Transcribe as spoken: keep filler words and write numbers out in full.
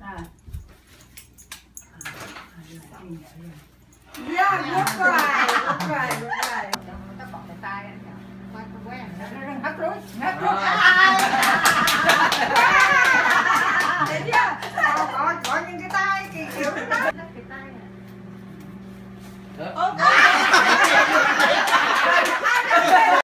Yeah, đúng rồi, đúng rồi, đúng rồi. Nó còn cái tay anh nhỉ? Quen quen, nó hất rối, hất rối. Thấy chưa? Có có có những cái tay kỳ kiểu đó. Cái tay này. Ok.